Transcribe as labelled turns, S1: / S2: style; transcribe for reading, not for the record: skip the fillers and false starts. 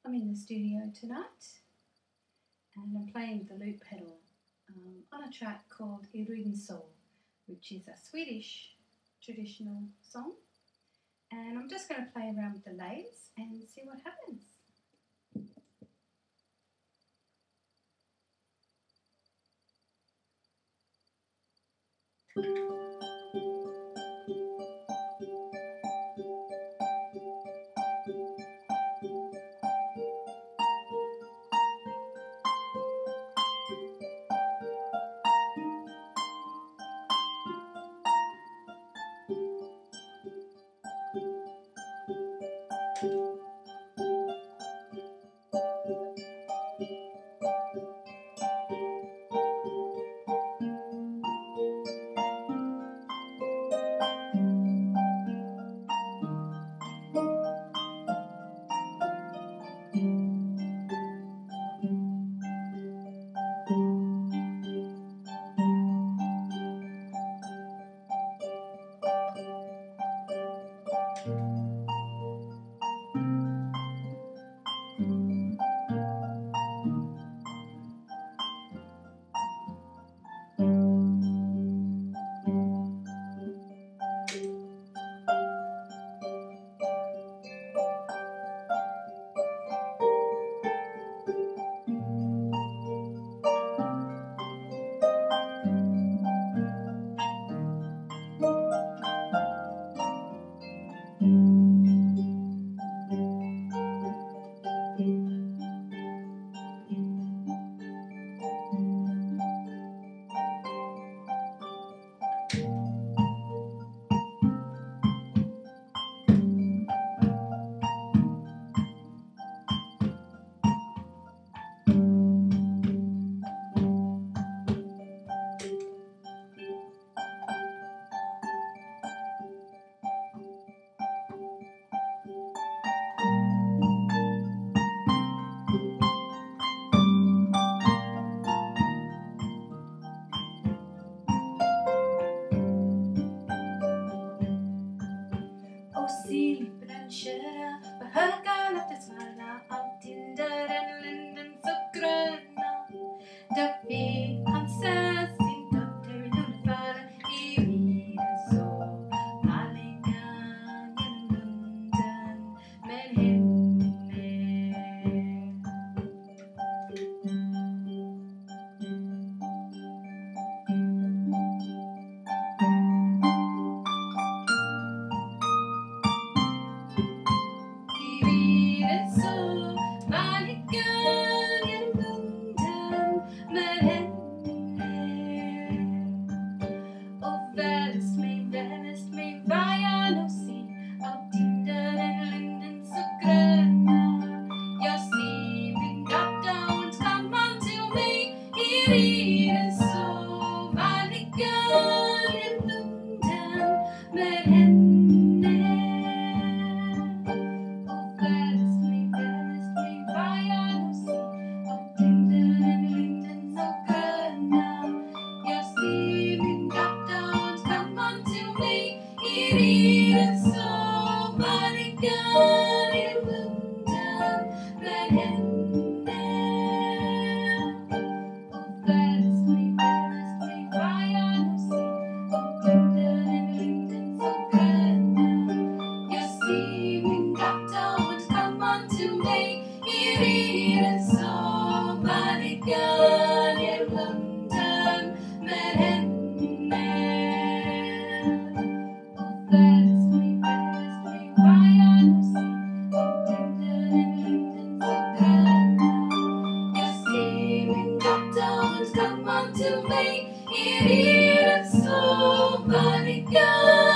S1: I'm in the studio tonight and I'm playing with the loop pedal on a track called I Riden Sa, which is a Swedish traditional song, and I'm just going to play around with the lathes and see what happens. Köra på höga löftesvallar av tinder än linden så gröna. Då fick han se sin dotter Lilla-Käthe i riden så valligan genom lunden med henne. Come on to me, I riden så valligan.